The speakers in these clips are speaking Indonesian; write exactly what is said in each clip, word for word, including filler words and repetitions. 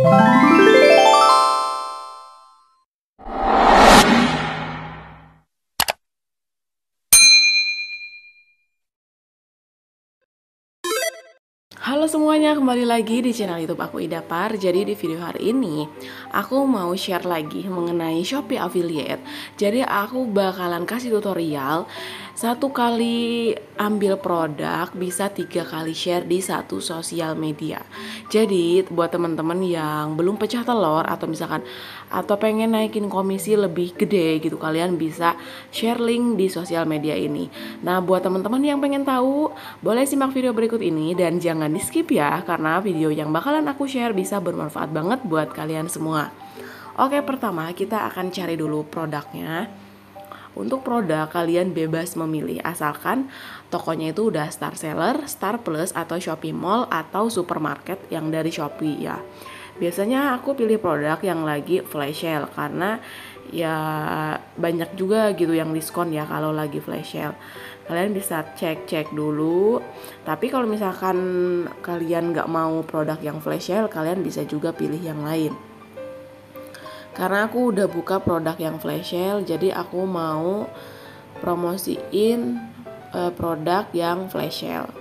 Halo semuanya, kembali lagi di channel YouTube aku Idapar. Jadi di video hari ini aku mau share lagi mengenai Shopee Affiliate. Jadi aku bakalan kasih tutorial satu kali ambil produk bisa tiga kali share di satu sosial media. Jadi buat teman-teman yang belum pecah telur atau misalkan atau pengen naikin komisi lebih gede gitu, kalian bisa share link di sosial media ini. Nah, buat teman-teman yang pengen tahu, boleh simak video berikut ini dan jangan di skip ya, karena video yang bakalan aku share bisa bermanfaat banget buat kalian semua. Oke, pertama kita akan cari dulu produknya. Untuk produk kalian bebas memilih, asalkan tokonya itu udah Star Seller, Star Plus, atau Shopee Mall atau supermarket yang dari Shopee ya. Biasanya aku pilih produk yang lagi flash sale karena ya banyak juga gitu yang diskon ya kalau lagi flash sale. Kalian bisa cek-cek dulu. Tapi kalau misalkan kalian nggak mau produk yang flash sale, kalian bisa juga pilih yang lain. Karena aku udah buka produk yang flash sale, jadi aku mau promosiin uh, produk yang flash sale.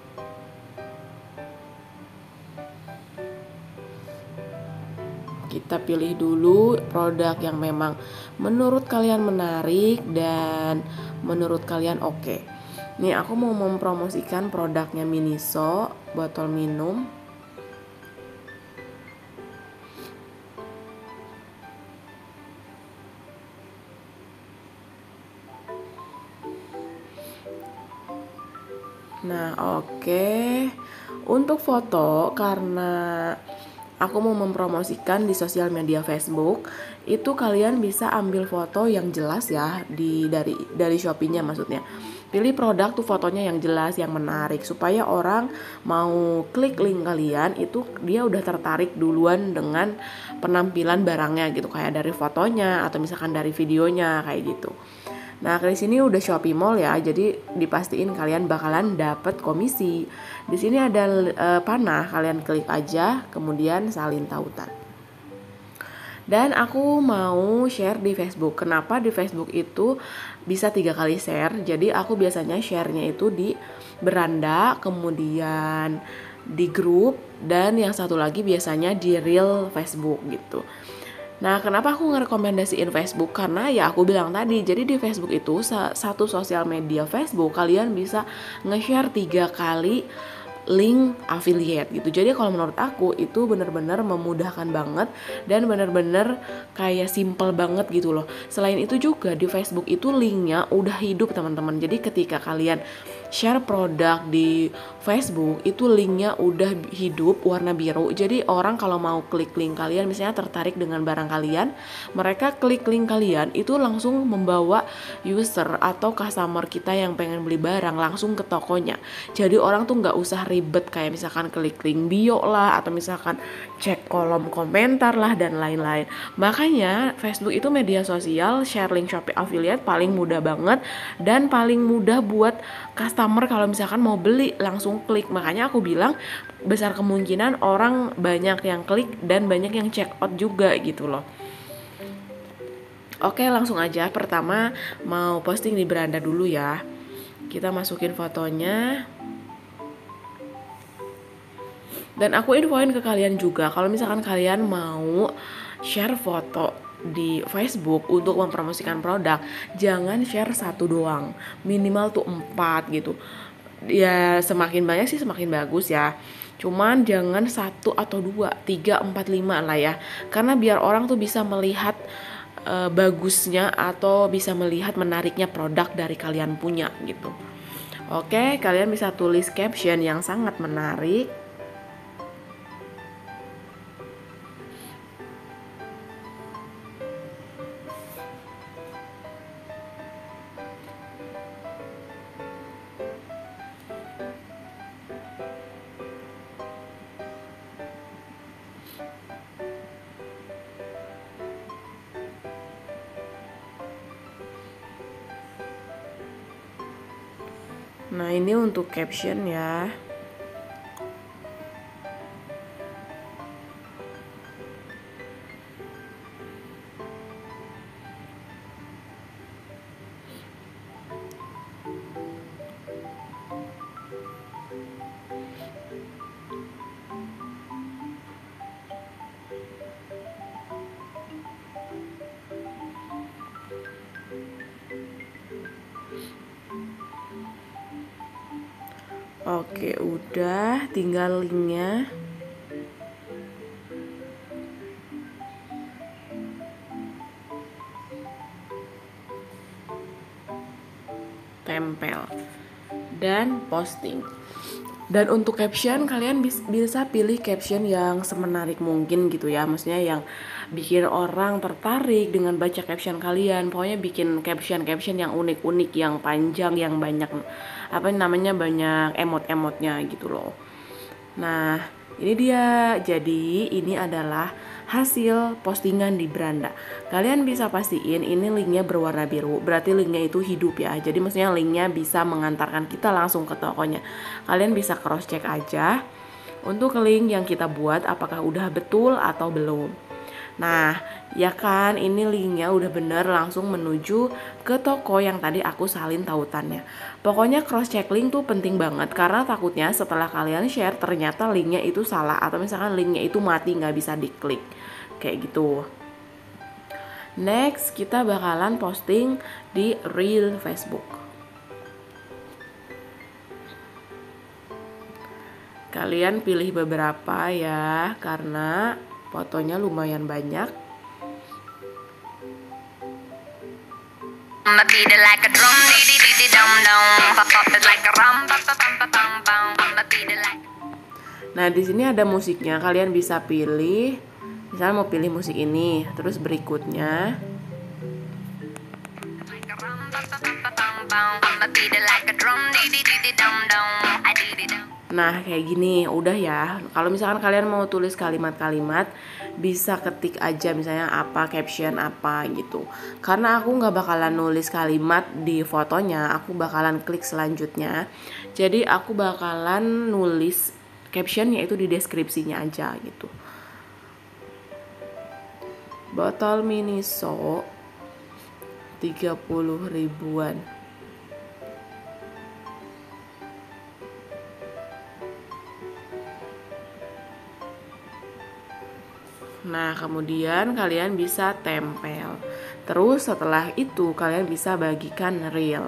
Kita pilih dulu produk yang memang menurut kalian menarik dan menurut kalian oke. Nih aku mau mempromosikan produknya Miniso, botol minum. Nah oke, untuk foto karena aku mau mempromosikan di sosial media Facebook, itu kalian bisa ambil foto yang jelas ya di dari dari Shopee-nya maksudnya. Pilih produk tuh fotonya yang jelas, yang menarik supaya orang mau klik link kalian itu dia udah tertarik duluan dengan penampilan barangnya gitu, kayak dari fotonya atau misalkan dari videonya kayak gitu. Nah, di sini udah Shopee Mall ya, jadi dipastiin kalian bakalan dapat komisi. Di sini ada e, panah, kalian klik aja, kemudian salin tautan. Dan aku mau share di Facebook. Kenapa di Facebook itu bisa tiga kali share? Jadi aku biasanya sharenya itu di beranda, kemudian di grup, dan yang satu lagi biasanya di real Facebook gitu. Nah, kenapa aku ngerekomendasiin Facebook? Karena ya aku bilang tadi, jadi di Facebook itu satu sosial media Facebook kalian bisa nge-share tiga kali link affiliate gitu. Jadi kalau menurut aku itu benar-benar memudahkan banget dan benar-benar kayak simple banget gitu loh. Selain itu juga di Facebook itu linknya udah hidup teman-teman. Jadi ketika kalian share produk di Facebook itu linknya udah hidup warna biru. Jadi orang kalau mau klik link kalian, misalnya tertarik dengan barang kalian, mereka klik link kalian itu langsung membawa user atau customer kita yang pengen beli barang langsung ke tokonya. Jadi orang tuh nggak usah ribet kayak misalkan klik link bio lah atau misalkan cek kolom komentar lah dan lain-lain. Makanya Facebook itu media sosial share link Shopee Affiliate paling mudah banget dan paling mudah buat customer kalau misalkan mau beli langsung klik. Makanya aku bilang besar kemungkinan orang banyak yang klik dan banyak yang check out juga gitu loh. Oke, langsung aja. Pertama mau posting di beranda dulu ya. Kita masukin fotonya. Dan aku infoin ke kalian juga kalau misalkan kalian mau share foto di Facebook untuk mempromosikan produk, jangan share satu doang, minimal tuh empat gitu. Ya semakin banyak sih semakin bagus ya. Cuman jangan satu atau dua, tiga, empat, lima lah ya. Karena biar orang tuh bisa melihat e, bagusnya atau bisa melihat menariknya produk dari kalian punya gitu. Oke, kalian bisa tulis caption yang sangat menarik. Nah, ini untuk caption ya. Oke, udah, tinggal linknya. Tempel dan posting. Dan untuk caption, kalian bisa pilih caption yang semenarik mungkin gitu ya. Maksudnya yang bikin orang tertarik dengan baca caption kalian. Pokoknya bikin caption-caption yang unik-unik, yang panjang, yang banyak apa namanya banyak emot-emotnya gitu loh. Nah, ini dia. Jadi ini adalah hasil postingan di Branda. Kalian bisa pastiin ini linknya berwarna biru, berarti linknya itu hidup ya. Jadi maksudnya linknya bisa mengantarkan kita langsung ke tokonya. Kalian bisa cross check aja untuk link yang kita buat apakah udah betul atau belum. Nah, ya kan, ini linknya udah bener langsung menuju ke toko yang tadi aku salin tautannya. Pokoknya cross check link tuh penting banget, karena takutnya setelah kalian share ternyata linknya itu salah, atau misalkan linknya itu mati nggak bisa diklik kayak gitu. Next, kita bakalan posting di Reel Facebook. Kalian pilih beberapa ya, karena fotonya lumayan banyak. Nah, di sini ada musiknya, kalian bisa pilih. Misalnya mau pilih musik ini, terus berikutnya nah kayak gini, udah ya. Kalau misalkan kalian mau tulis kalimat-kalimat, bisa ketik aja misalnya apa, caption apa gitu. Karena aku nggak bakalan nulis kalimat di fotonya, aku bakalan klik selanjutnya. Jadi aku bakalan nulis caption yaitu di deskripsinya aja gitu. Botol Miniso tiga puluh ribuan. Nah, kemudian kalian bisa tempel. Terus setelah itu kalian bisa bagikan reel.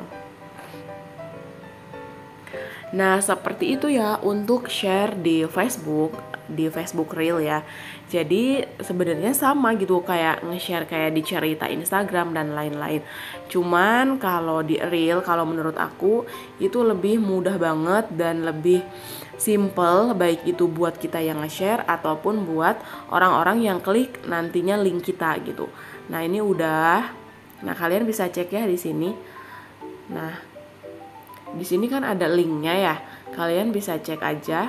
Nah, seperti itu ya untuk share di Facebook, di Facebook Reel ya. Jadi sebenarnya sama gitu kayak nge-share kayak di cerita Instagram dan lain-lain. Cuman kalau di Reel, kalau menurut aku itu lebih mudah banget dan lebih simple, baik itu buat kita yang nge-share ataupun buat orang-orang yang klik nantinya link kita gitu. Nah, ini udah. Nah, kalian bisa cek ya di sini. Nah, di sini kan ada linknya ya, kalian bisa cek aja.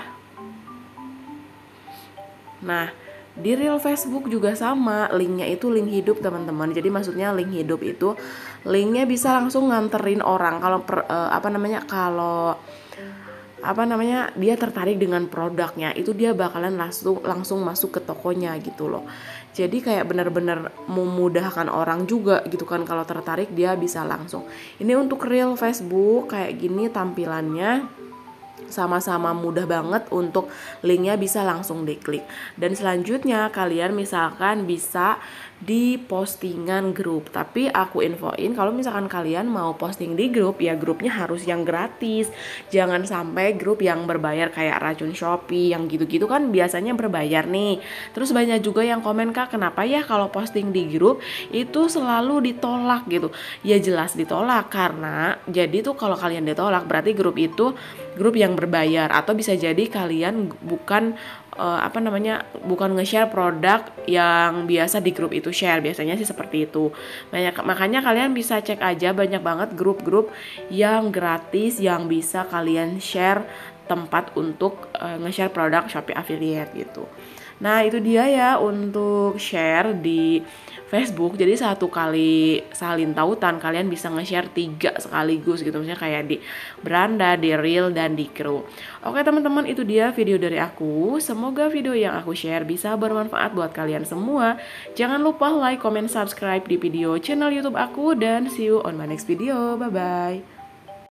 Nah, di Reel Facebook juga sama, linknya itu link hidup teman-teman. Jadi maksudnya link hidup itu linknya bisa langsung nganterin orang. Kalau per, uh, apa namanya kalau apa namanya dia tertarik dengan produknya, itu dia bakalan langsung langsung masuk ke tokonya gitu loh. Jadi kayak benar-benar memudahkan orang juga gitu kan, kalau tertarik dia bisa langsung. Ini untuk Reel Facebook kayak gini tampilannya. Sama-sama mudah banget untuk linknya bisa langsung diklik. Dan selanjutnya kalian misalkan bisa di postingan grup. Tapi aku infoin kalau misalkan kalian mau posting di grup, ya grupnya harus yang gratis. Jangan sampai grup yang berbayar kayak Racun Shopee yang gitu-gitu kan biasanya berbayar nih. Terus banyak juga yang komen, "Kak, kenapa ya kalau posting di grup itu selalu ditolak gitu?" Ya jelas ditolak, karena jadi tuh kalau kalian ditolak berarti grup itu grup yang berbayar, atau bisa jadi kalian bukan uh, apa namanya bukan nge-share produk yang biasa di grup itu share. Biasanya sih seperti itu. Banyak, makanya kalian bisa cek aja, banyak banget grup-grup yang gratis yang bisa kalian share tempat untuk uh, nge-share produk Shopee Affiliate gitu. Nah, itu dia ya untuk share di Facebook. Jadi satu kali salin tautan kalian bisa nge-share tiga sekaligus gitu. Misalnya kayak di Branda, di Reel, dan di Crew. Oke teman-teman, itu dia video dari aku. Semoga video yang aku share bisa bermanfaat buat kalian semua. Jangan lupa like, comment, subscribe di video channel YouTube aku. Dan see you on my next video. Bye-bye.